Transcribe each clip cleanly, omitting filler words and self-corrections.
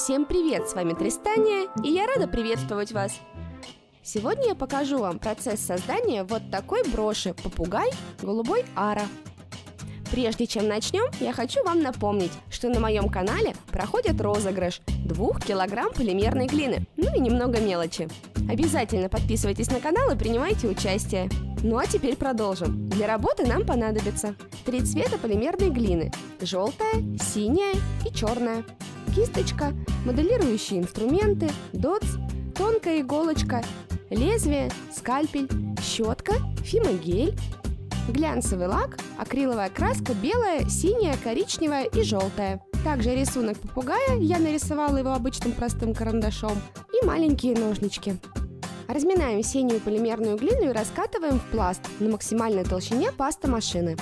Всем привет, с вами Тристания, и я рада приветствовать вас. Сегодня я покажу вам процесс создания вот такой броши «Попугай голубой Ара». Прежде чем начнем, я хочу вам напомнить, что на моем канале проходит розыгрыш 2 килограмм полимерной глины, ну и немного мелочи. Обязательно подписывайтесь на канал и принимайте участие. Ну а теперь продолжим. Для работы нам понадобится 3 цвета полимерной глины: желтая, синяя и черная, кисточка, моделирующие инструменты, дотс, тонкая иголочка, лезвие, скальпель, щетка, фимогель, глянцевый лак, акриловая краска белая, синяя, коричневая и желтая. Также рисунок попугая, я нарисовала его обычным простым карандашом, и маленькие ножнички. Разминаем синюю полимерную глину и раскатываем в пласт на максимальной толщине пастомашины.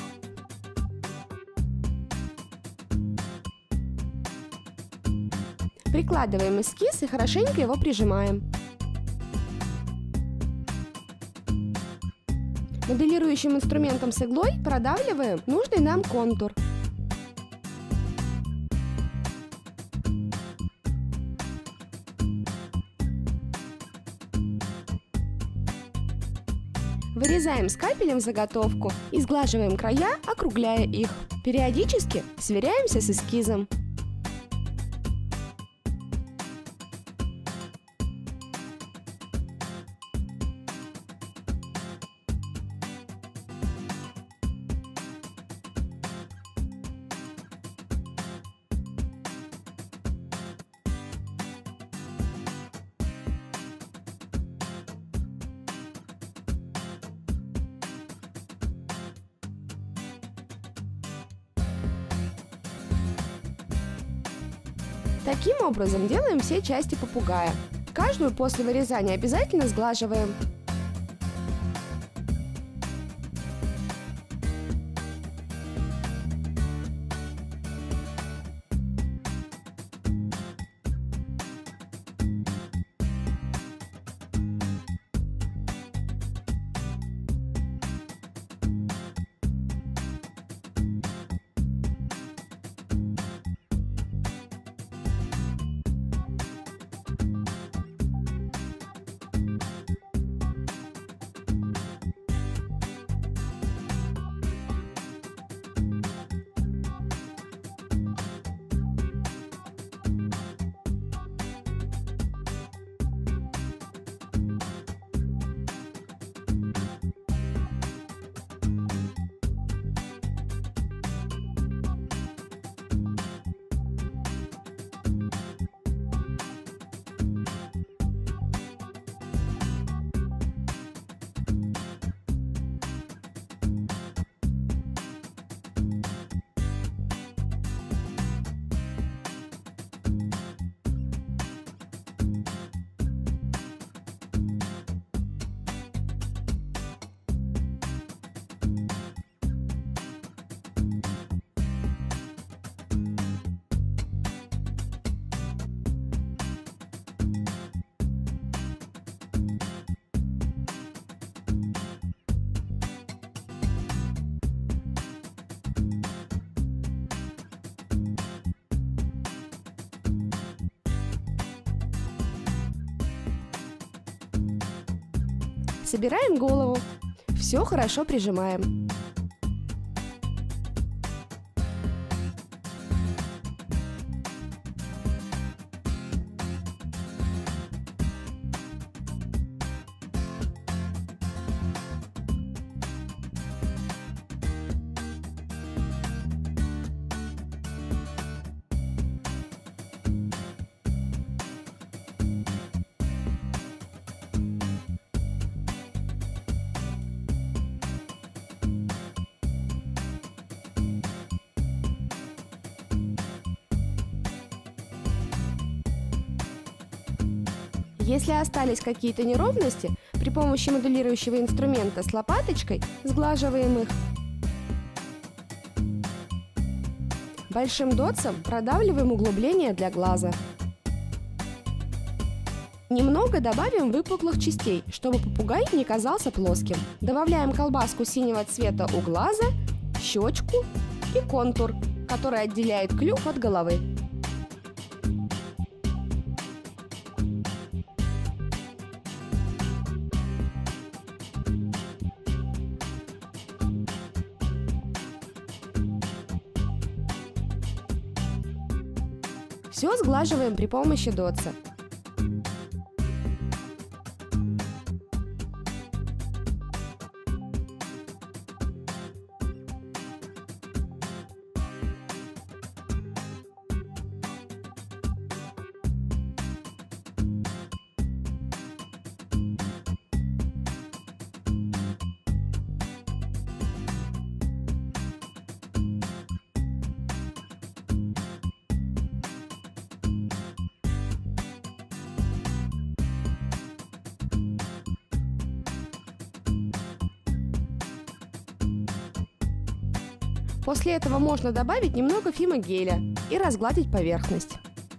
Прикладываем эскиз и хорошенько его прижимаем. Моделирующим инструментом с иглой продавливаем нужный нам контур. Вырезаем скальпелем заготовку и сглаживаем края, округляя их. Периодически сверяемся с эскизом. Таким образом делаем все части попугая. Каждую после вырезания обязательно сглаживаем. Собираем голову. Все хорошо прижимаем. Если остались какие-то неровности, при помощи моделирующего инструмента с лопаточкой сглаживаем их. Большим дотсом продавливаем углубление для глаза. Немного добавим выпуклых частей, чтобы попугай не казался плоским. Добавляем колбаску синего цвета у глаза, щечку и контур, который отделяет клюв от головы. Все сглаживаем при помощи дотса. После этого можно добавить немного фимогеля и разгладить поверхность.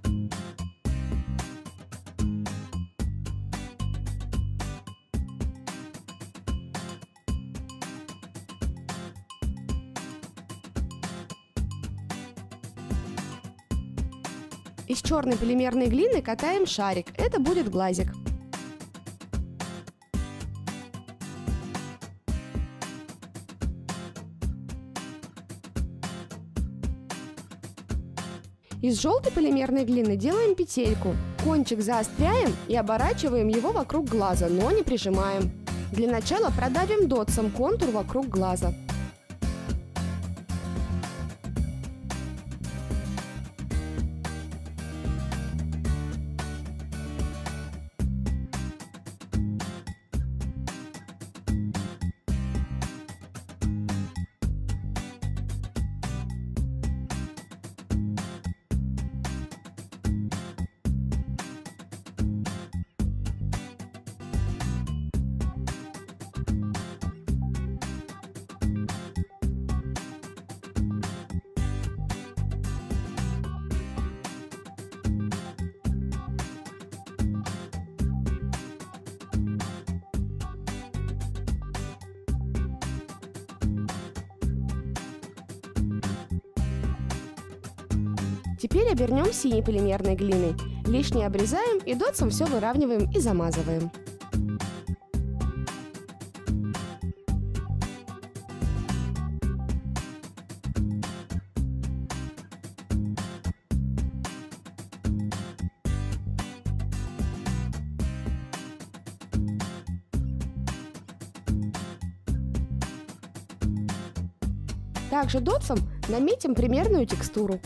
Из черной полимерной глины катаем шарик. Это будет глазик. Из желтой полимерной глины делаем петельку. Кончик заостряем и оборачиваем его вокруг глаза, но не прижимаем. Для начала продавим дотсом контур вокруг глаза. Теперь обернем синей полимерной глиной. Лишнее обрезаем и дотсом все выравниваем и замазываем. Также дотсом наметим примерную текстуру.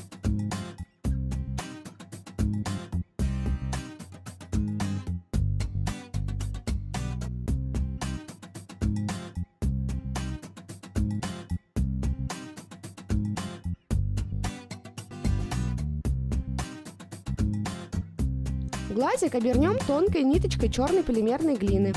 Глазик обернем тонкой ниточкой черной полимерной глины.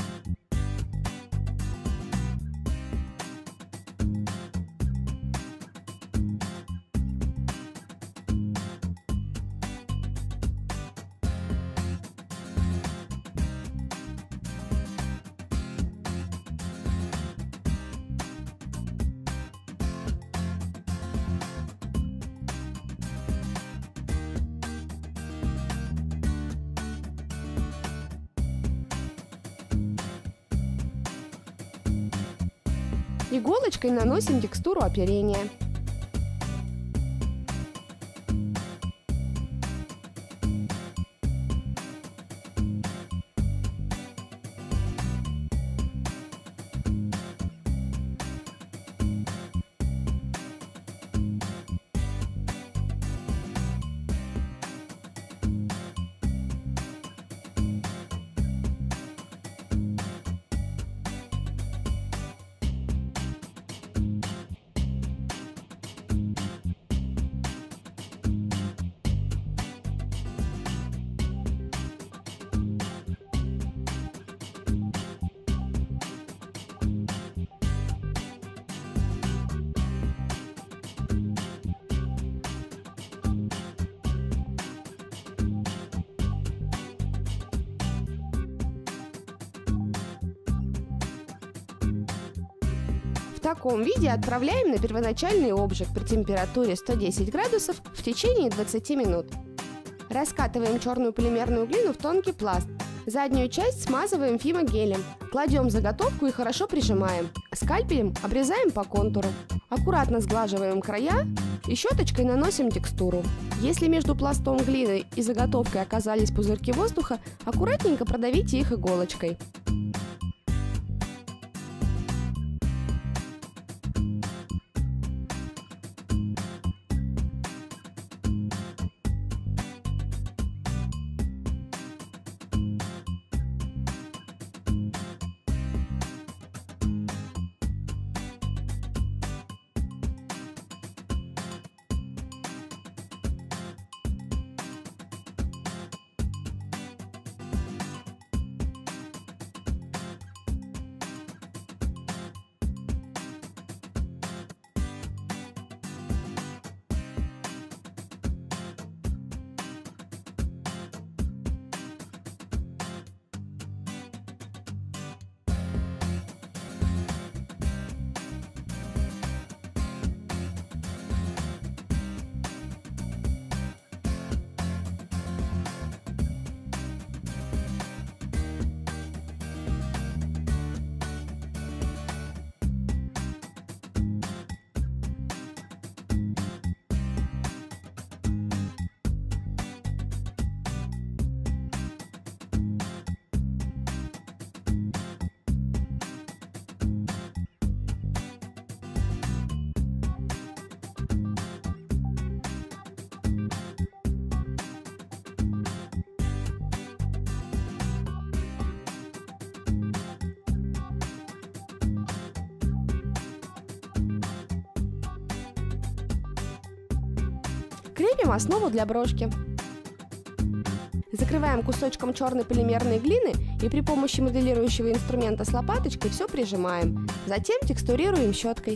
Иголочкой наносим текстуру оперения. В таком виде отправляем на первоначальный обжиг при температуре 110 градусов в течение 20 минут. Раскатываем черную полимерную глину в тонкий пласт. Заднюю часть смазываем фимогелем, кладем заготовку и хорошо прижимаем. Скальпелем обрезаем по контуру. Аккуратно сглаживаем края и щеточкой наносим текстуру. Если между пластом глины и заготовкой оказались пузырьки воздуха, аккуратненько продавите их иголочкой. Крепим основу для брошки. Закрываем кусочком черной полимерной глины и при помощи моделирующего инструмента с лопаточкой все прижимаем. Затем текстурируем щеткой.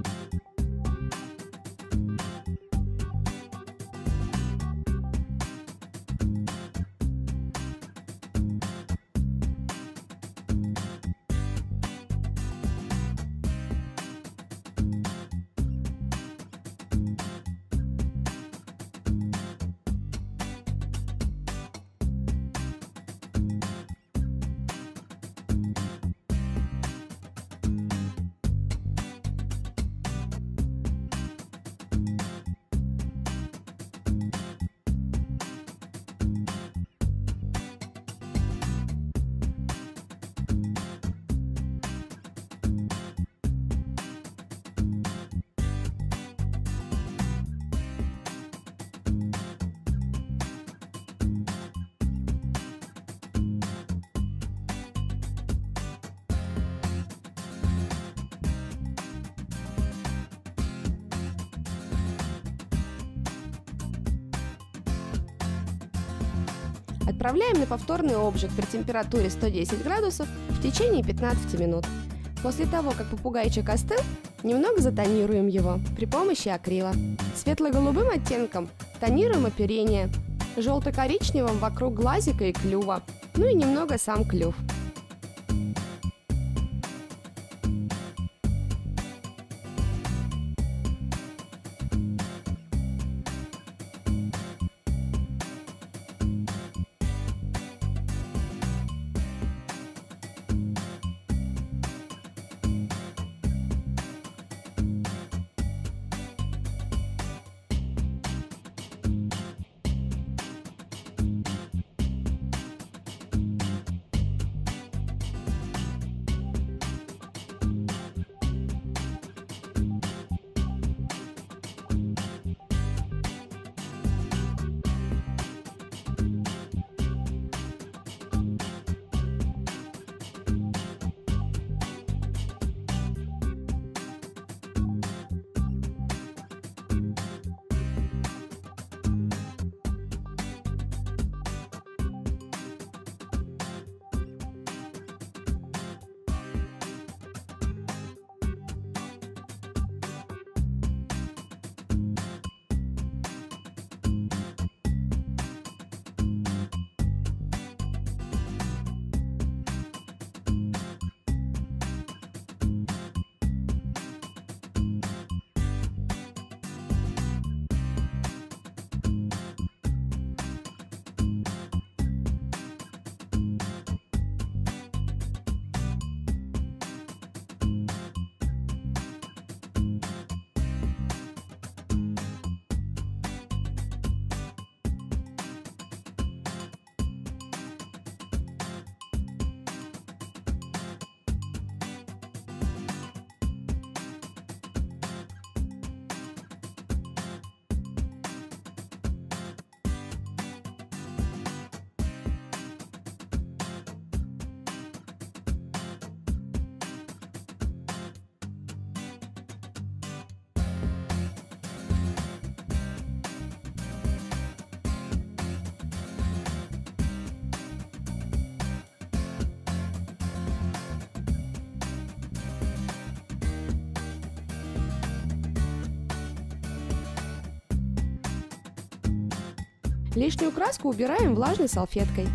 Отправляем на повторный обжиг при температуре 110 градусов в течение 15 минут. После того, как попугайчик остыл, немного затонируем его при помощи акрила. Светло-голубым оттенком тонируем оперение, желто-коричневым вокруг глазика и клюва, ну и немного сам клюв. Лишнюю краску убираем влажной салфеткой.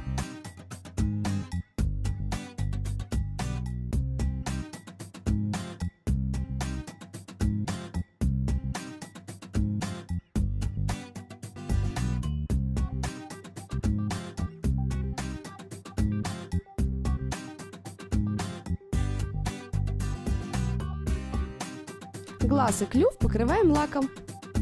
Глаз и клюв покрываем лаком.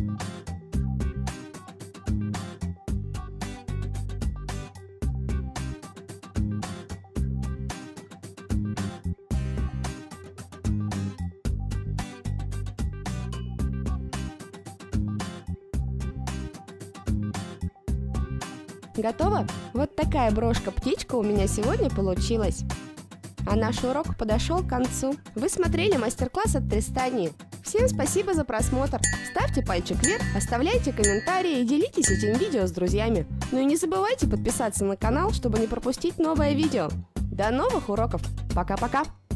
Готово? Вот такая брошка-птичка у меня сегодня получилась. А наш урок подошел к концу. Вы смотрели мастер-класс от Тристании. Всем спасибо за просмотр. Ставьте пальчик вверх, оставляйте комментарии и делитесь этим видео с друзьями. Ну и не забывайте подписаться на канал, чтобы не пропустить новое видео. До новых уроков. Пока-пока.